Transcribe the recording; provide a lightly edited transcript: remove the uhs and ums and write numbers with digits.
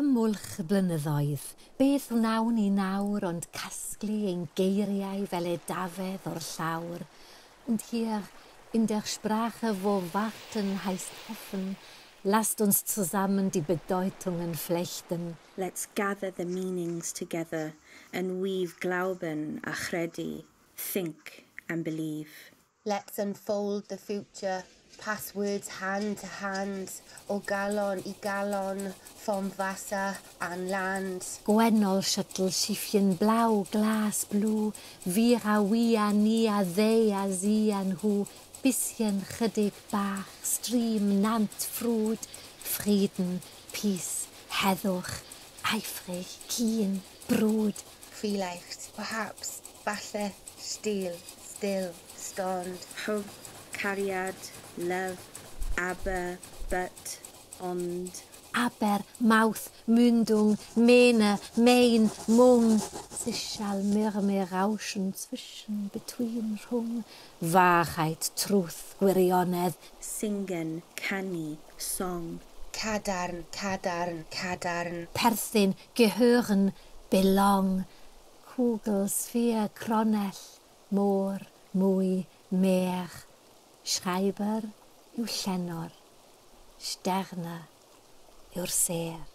mwlch y blynyddoedd, beth wnawn ni nawr ond casglu ein geiriau fel edafedd o'r llawr. Und hier in der Sprache, wo Warten heißt hoffen, lasst uns zusammen die Bedeutungen flechten. Let's gather the meanings together and weave glauben a credu, think and believe. Let's unfold the future, pass words hand to hand, o galon I galon, vom Wasser an land. Gwennol shuttle schiffchen blau, glas blue, wir a wie a ni a they a sie an hu, bisschen chydig bach, stream, nant, frwd, Frieden, peace, heddwch, eifrig, keen, brwd. Vielleicht, perhaps, falle, still, stond. Hope, cariad, love, aber, but, ond. Aber, mouth, mündung, mene, mein, mung, sichal, murmel, rauschen, zwischen, between, rhwng, Wahrheit, truth, gwirionedd. Singen, canu, song. Cadarn, cadarn, cadarn. Perthyn, gehören, belong, kugel, sfeer, cronell, môr, mwy, mer, schreiber, yw llenor, sterne, yw'r ser.